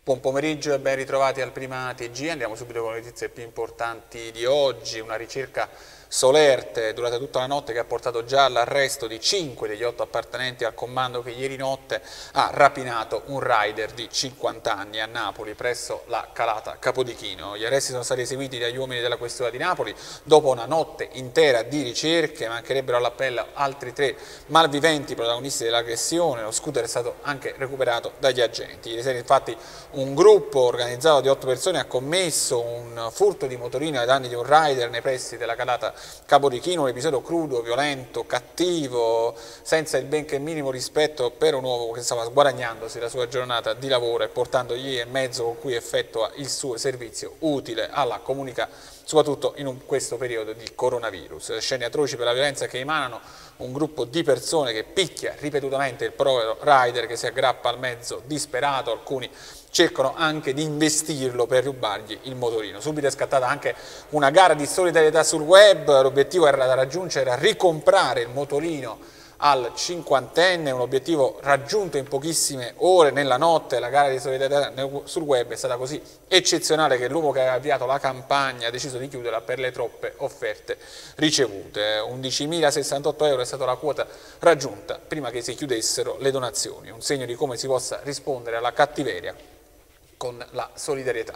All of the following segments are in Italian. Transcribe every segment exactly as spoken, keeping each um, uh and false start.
Buon pomeriggio e ben ritrovati al Prima T G. Andiamo subito con le notizie più importanti di oggi. Una ricerca solerte durata tutta la notte che ha portato già all'arresto di cinque degli otto appartenenti al comando che ieri notte ha rapinato un rider di cinquanta anni a Napoli presso la calata Capodichino. Gli arresti sono stati eseguiti dagli uomini della questura di Napoli dopo una notte intera di ricerche. Mancherebbero all'appello altri tre malviventi protagonisti dell'aggressione. Lo scooter è stato anche recuperato dagli agenti. Ieri sera infatti un gruppo organizzato di otto persone ha commesso un furto di motorino ai danni di un rider nei pressi della calata Capodichino, un episodio crudo, violento, cattivo, senza il benché minimo rispetto per un uomo che stava sguadagnandosi la sua giornata di lavoro e portandogli il mezzo con cui effettua il suo servizio utile alla comunità, soprattutto in un, questo periodo di coronavirus. Scene atroci per la violenza che emanano un gruppo di persone che picchia ripetutamente il povero rider che si aggrappa al mezzo disperato, alcuni cercano anche di investirlo per rubargli il motorino. Subito è scattata anche una gara di solidarietà sul web, l'obiettivo era da raggiungere, era ricomprare il motorino al cinquantenne, un obiettivo raggiunto in pochissime ore nella notte. La gara di solidarietà sul web è stata così eccezionale che l'uomo che aveva avviato la campagna ha deciso di chiuderla per le troppe offerte ricevute. undicimila sessantotto euro è stata la quota raggiunta prima che si chiudessero le donazioni, un segno di come si possa rispondere alla cattiveria con la solidarietà.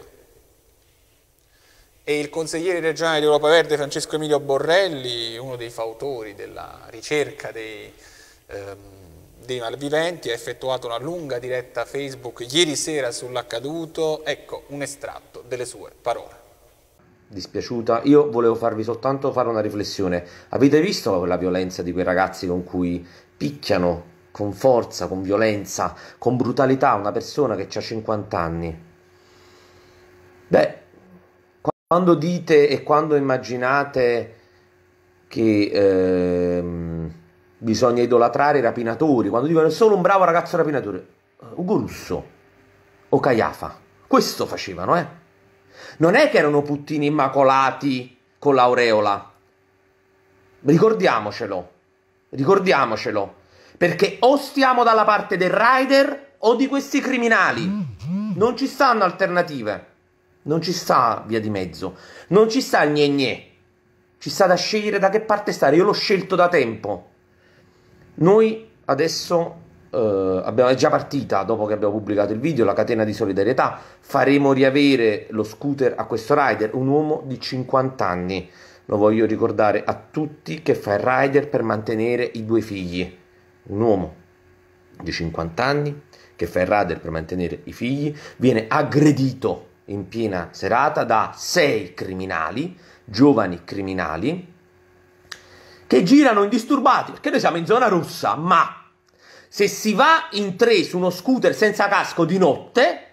E il consigliere regionale di Europa Verde Francesco Emilio Borrelli, uno dei fautori della ricerca dei, ehm, dei malviventi, ha effettuato una lunga diretta Facebook ieri sera sull'accaduto. Ecco un estratto delle sue parole. Dispiaciuta, io volevo farvi soltanto fare una riflessione. Avete visto quella violenza di quei ragazzi con cui picchiano con forza, con violenza, con brutalità una persona che ha cinquanta anni? Beh, quando dite e quando immaginate che ehm, bisogna idolatrare i rapinatori, quando dicono è solo un bravo ragazzo rapinatore, Ugo Russo o Caiafa, questo facevano, eh? Non è che erano puttini immacolati con l'aureola, ricordiamocelo, ricordiamocelo, perché o stiamo dalla parte del rider o di questi criminali, non ci stanno alternative. Non ci sta via di mezzo, non ci sta il gne gne, ci sta da scegliere da che parte stare. Io l'ho scelto da tempo. Noi adesso eh, abbiamo, è già partita, dopo che abbiamo pubblicato il video, la catena di solidarietà. Faremo riavere lo scooter a questo rider, un uomo di cinquanta anni. Lo voglio ricordare a tutti, che fa il rider per mantenere i due figli. Un uomo di cinquanta anni che fa il rider per mantenere i figli, viene aggredito in piena serata da sei criminali, giovani criminali, che girano indisturbati, perché noi siamo in zona rossa, ma se si va in tre su uno scooter senza casco di notte,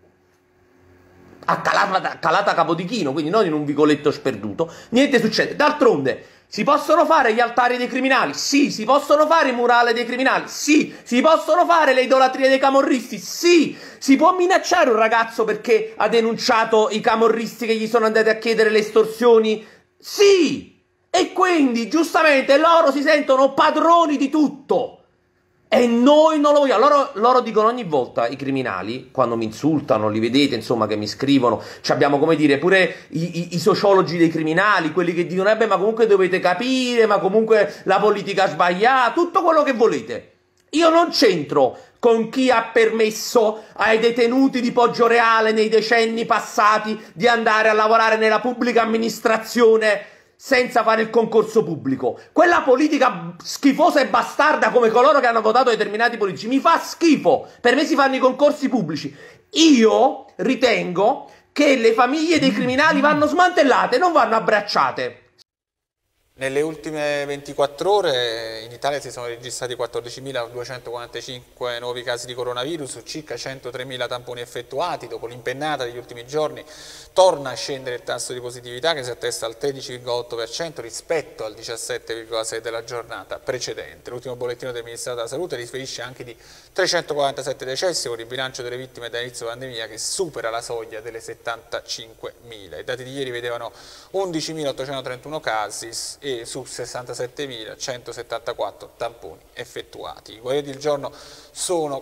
a Calata, Calata Capodichino, quindi non in un vicoletto sperduto, niente succede. D'altronde, si possono fare gli altari dei criminali? Sì. Si possono fare i murali dei criminali? Sì. Si possono fare le idolatrie dei camorristi? Sì. Si può minacciare un ragazzo perché ha denunciato i camorristi che gli sono andati a chiedere le estorsioni? Sì. E quindi, giustamente, loro si sentono padroni di tutto. E noi non lo vogliamo. Loro, loro dicono ogni volta, i criminali, quando mi insultano, li vedete, insomma, che mi scrivono, ci abbiamo, come dire, pure i, i, i sociologi dei criminali, quelli che dicono, eh beh, ma comunque dovete capire, ma comunque la politica ha sbagliato, tutto quello che volete. Io non c'entro con chi ha permesso ai detenuti di Poggioreale nei decenni passati di andare a lavorare nella pubblica amministrazione senza fare il concorso pubblico. Quella politica schifosa e bastarda, come coloro che hanno votato determinati politici, mi fa schifo. Per me si fanno i concorsi pubblici. Io ritengo che le famiglie dei criminali vanno smantellate, non vanno abbracciate. Nelle ultime ventiquattro ore in Italia si sono registrati quattordicimiladuecentoquarantacinque nuovi casi di coronavirus, su circa centotremila tamponi effettuati. Dopo l'impennata degli ultimi giorni torna a scendere il tasso di positività, che si attesta al tredici virgola otto per cento rispetto al diciassette virgola sei per cento della giornata precedente. L'ultimo bollettino del Ministero della Salute riferisce anche di trecentoquarantasette decessi, con il bilancio delle vittime dall'inizio della pandemia che supera la soglia delle settantacinquemila. I dati di ieri vedevano undicimilaottocentotrentuno casi e su sessantasettemilacentosettantaquattro tamponi effettuati. I guariti il giorno sono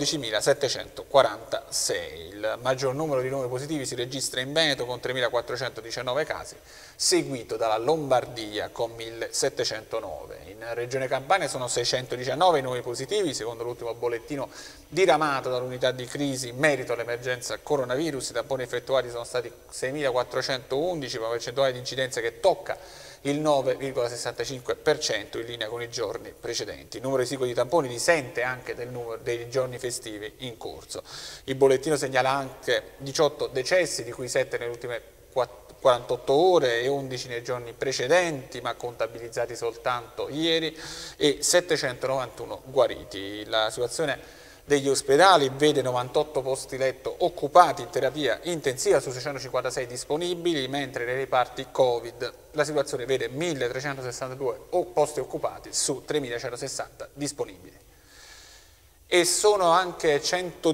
quattordicimilasettecentoquarantasei. Il maggior numero di nuovi positivi si registra in Veneto con tremilaquattrocentodiciannove casi, seguito dalla Lombardia con millesettecentonove. In Regione Campania sono seicentodiciannove i nuovi positivi, secondo l'ultimo bollettino diramato dall'unità di crisi in merito all'emergenza coronavirus. I tamponi effettuati sono stati seimilaquattrocentoundici, con una percentuale di incidenza che tocca il nove virgola sessantacinque per cento in linea con i giorni precedenti. Il numero esiguo di tamponi risente anche del numero dei giorni festivi in corso. Il bollettino segnala anche diciotto decessi, di cui sette nelle ultime quarantotto ore e undici nei giorni precedenti, ma contabilizzati soltanto ieri, e settecentonovantuno guariti. La situazione degli ospedali vede novantotto posti letto occupati in terapia intensiva su seicentocinquantasei disponibili, mentre nei reparti Covid la situazione vede milletrecentosessantadue posti occupati su tremilacentosessanta disponibili. E sono anche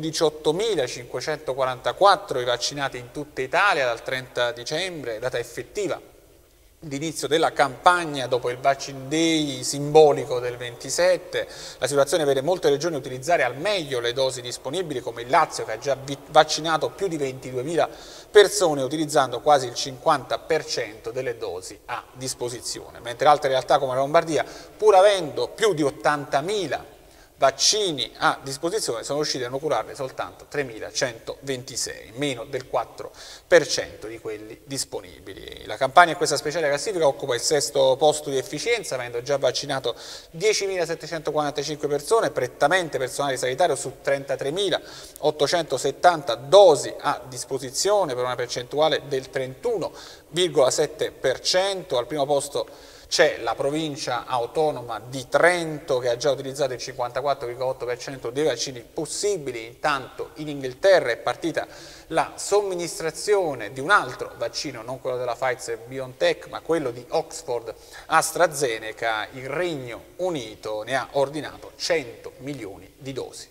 centodiciottomilacinquecentoquarantaquattro i vaccinati in tutta Italia dal trenta dicembre, data effettiva d'inizio della campagna dopo il Vaccine Day simbolico del ventisette. La situazione vede molte regioni utilizzare al meglio le dosi disponibili, come il Lazio, che ha già vaccinato più di ventiduemila persone utilizzando quasi il cinquanta per cento delle dosi a disposizione, mentre altre realtà come la Lombardia, pur avendo più di ottantamila vaccini a disposizione, sono riusciti a inocularne soltanto tremilacentoventisei, meno del quattro per cento di quelli disponibili. La Campania in questa speciale classifica occupa il sesto posto di efficienza, avendo già vaccinato diecimilasettecentoquarantacinque persone, prettamente personale sanitario, su trentatremilaottocentosettanta dosi a disposizione, per una percentuale del trentuno virgola sette per cento. Al primo posto c'è la provincia autonoma di Trento, che ha già utilizzato il cinquantaquattro virgola otto per cento dei vaccini possibili. Intanto in Inghilterra è partita la somministrazione di un altro vaccino, non quello della Pfizer-BioNTech, ma quello di Oxford AstraZeneca. Il Regno Unito ne ha ordinato cento milioni di dosi.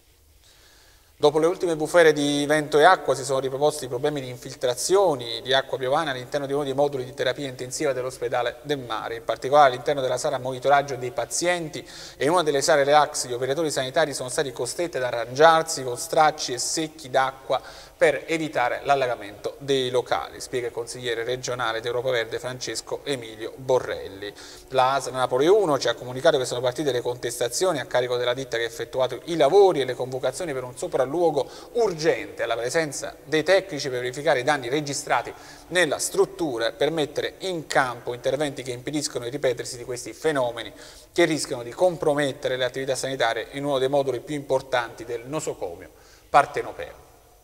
Dopo le ultime bufere di vento e acqua si sono riproposti i problemi di infiltrazioni di acqua piovana all'interno di uno dei moduli di terapia intensiva dell'ospedale del Mare. In particolare all'interno della sala monitoraggio dei pazienti e in una delle sale relax gli operatori sanitari sono stati costretti ad arrangiarsi con stracci e secchi d'acqua per evitare l'allagamento dei locali, spiega il consigliere regionale di Europa Verde Francesco Emilio Borrelli. La A S L Napoli uno ci ha comunicato che sono partite le contestazioni a carico della ditta che ha effettuato i lavori e le convocazioni per un sopralluogo urgente alla presenza dei tecnici per verificare i danni registrati nella struttura e per mettere in campo interventi che impediscono il ripetersi di questi fenomeni che rischiano di compromettere le attività sanitarie in uno dei moduli più importanti del nosocomio partenopeo.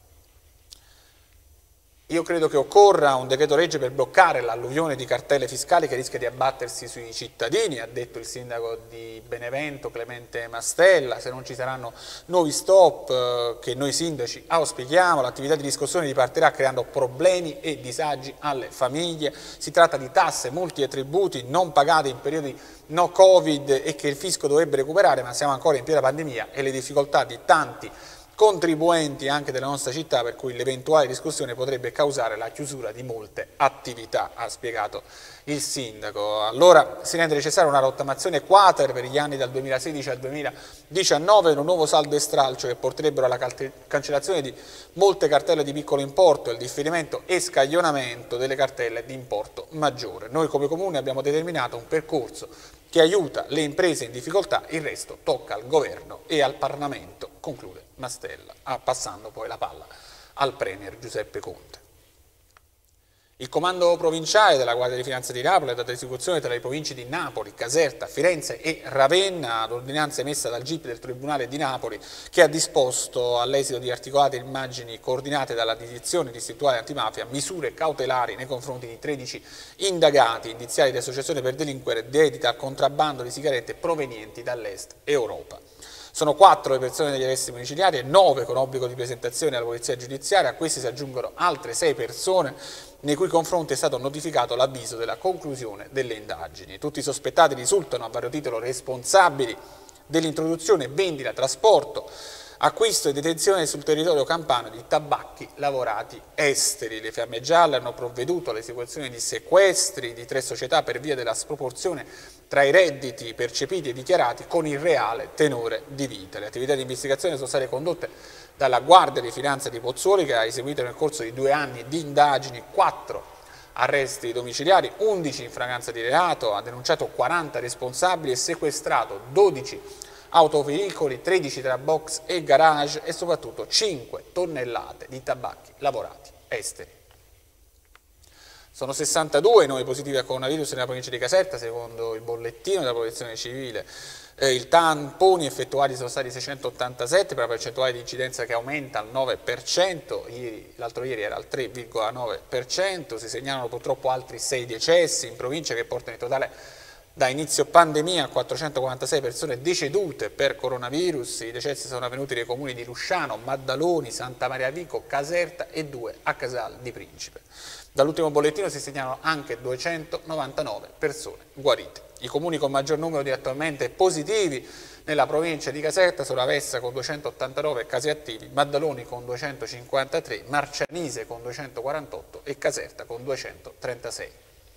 Io credo che occorra un decreto legge per bloccare l'alluvione di cartelle fiscali che rischia di abbattersi sui cittadini, ha detto il sindaco di Benevento Clemente Mastella. Se non ci saranno nuovi stop, eh, che noi sindaci auspichiamo, l'attività di riscossione ripartirà creando problemi e disagi alle famiglie. Si tratta di tasse, multi e tributi non pagati in periodi no Covid e che il fisco dovrebbe recuperare, ma siamo ancora in piena pandemia e le difficoltà di tanti contribuenti anche della nostra città, per cui l'eventuale discussione potrebbe causare la chiusura di molte attività, ha spiegato il sindaco. Allora si rende necessaria una rottamazione quater per gli anni dal duemilasedici al duemiladiciannove, un nuovo saldo e stralcio che porterebbero alla cancellazione di molte cartelle di piccolo importo e al differimento e scaglionamento delle cartelle di importo maggiore. Noi come Comune abbiamo determinato un percorso che aiuta le imprese in difficoltà, il resto tocca al governo e al Parlamento, conclude Mastella, ah, passando poi la palla al Premier Giuseppe Conte. Il comando provinciale della Guardia di Finanza di Napoli ha dato esecuzione tra le province di Napoli, Caserta, Firenze e Ravenna ad ordinanza emessa dal G I P del Tribunale di Napoli, che ha disposto, all'esito di articolate immagini coordinate dalla Direzione Distrettuale Antimafia, misure cautelari nei confronti di tredici indagati indiziati di associazione per delinquere dedita al contrabbando di sigarette provenienti dall'Est Europa. Sono quattro le persone degli arresti domiciliari e nove con obbligo di presentazione alla polizia giudiziaria. A questi si aggiungono altre sei persone nei cui confronti è stato notificato l'avviso della conclusione delle indagini. Tutti i sospettati risultano a vario titolo responsabili dell'introduzione, vendita, trasporto, acquisto e detenzione sul territorio campano di tabacchi lavorati esteri. Le Fiamme Gialle hanno provveduto all'esecuzione di sequestri di tre società per via della sproporzione tra i redditi percepiti e dichiarati con il reale tenore di vita. Le attività di investigazione sono state condotte dalla Guardia di Finanza di Pozzuoli, che ha eseguito nel corso di due anni di indagini quattro arresti domiciliari, undici in fragranza di reato, ha denunciato quaranta responsabili e sequestrato dodici autoveicoli, tredici tra box e garage e soprattutto cinque tonnellate di tabacchi lavorati esteri. Sono sessantadue i nuovi positivi al coronavirus nella provincia di Caserta, secondo il bollettino della Protezione Civile. Eh, I tamponi effettuati sono stati seicentottantasette, per la percentuale di incidenza che aumenta al nove per cento, l'altro ieri era al tre virgola nove per cento, si segnalano purtroppo altri sei decessi in provincia, che portano in totale da inizio pandemia a quattrocentoquarantasei persone decedute per coronavirus. I decessi sono avvenuti nei comuni di Lusciano, Maddaloni, Santa Maria Vico, Caserta e due a Casal di Principe. Dall'ultimo bollettino si segnalano anche duecentonovantanove persone guarite. I comuni con maggior numero di attualmente positivi nella provincia di Caserta sono Avessa con duecentottantanove casi attivi, Maddaloni con duecentocinquantatré, Marcianise con duecentoquarantotto e Caserta con duecentotrentasei.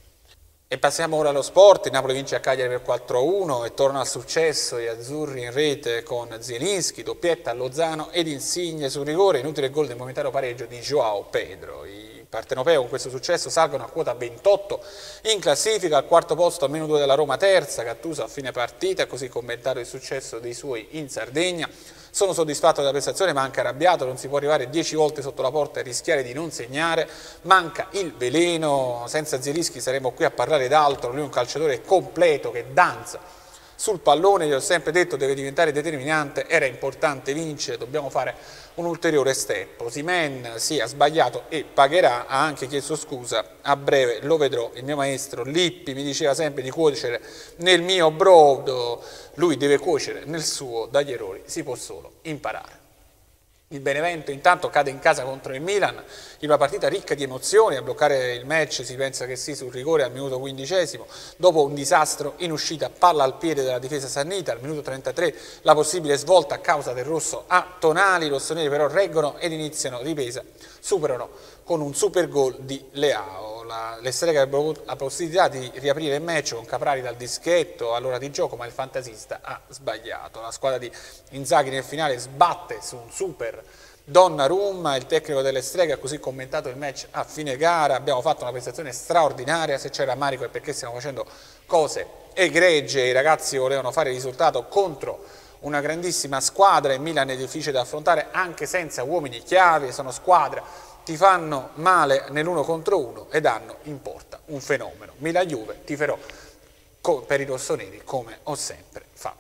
E passiamo ora allo sport. Il Napoli vince a Cagliari per quattro a uno e torna al successo gli azzurri in rete con Zielinski, doppietta a Lozano ed Insigne sul rigore, inutile gol del momentario pareggio di Joao Pedro. I partenopei con questo successo salgono a quota ventotto in classifica, al quarto posto a meno due della Roma terza. Gattuso a fine partita ha così commentato il successo dei suoi in Sardegna: sono soddisfatto della prestazione ma anche arrabbiato, non si può arrivare dieci volte sotto la porta e rischiare di non segnare, manca il veleno, senza Zielinski saremo qui a parlare d'altro, lui è un calciatore completo che danza sul pallone, gli ho sempre detto deve diventare determinante, era importante vincere, dobbiamo fare un ulteriore step. Osimhen sì, ha sbagliato e pagherà, ha anche chiesto scusa, a breve lo vedrò. Il mio maestro Lippi mi diceva sempre di cuocere nel mio brodo, lui deve cuocere nel suo, dagli errori si può solo imparare. Il Benevento intanto cade in casa contro il Milan, in una partita ricca di emozioni. A bloccare il match si pensa che sì sul rigore al minuto quindicesimo, dopo un disastro in uscita, palla al piede della difesa sannita, al minuto trentatré la possibile svolta a causa del rosso a Tonali, i rossoneri però reggono ed iniziano ripresa, superano con un super gol di Leao. La, le streghe avrebbero avuto la possibilità di riaprire il match con Caprari dal dischetto all'ora di gioco, ma il fantasista ha sbagliato. La squadra di Inzaghi nel finale sbatte su un super Donnarumma, il tecnico delle streghe ha così commentato il match a fine gara: abbiamo fatto una prestazione straordinaria, se c'è rammarico è perché stiamo facendo cose egregie, i ragazzi volevano fare il risultato contro una grandissima squadra, il Milan è difficile da affrontare anche senza uomini chiave, sono squadra, ti fanno male nell'uno contro uno ed hanno in porta un fenomeno. Milan-Juve, tiferò per i rossoneri come ho sempre fatto.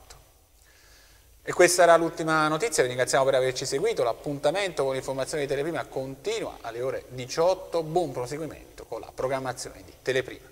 E questa era l'ultima notizia, vi ringraziamo per averci seguito, l'appuntamento con l'informazione di Teleprima continua alle ore diciotto, buon proseguimento con la programmazione di Teleprima.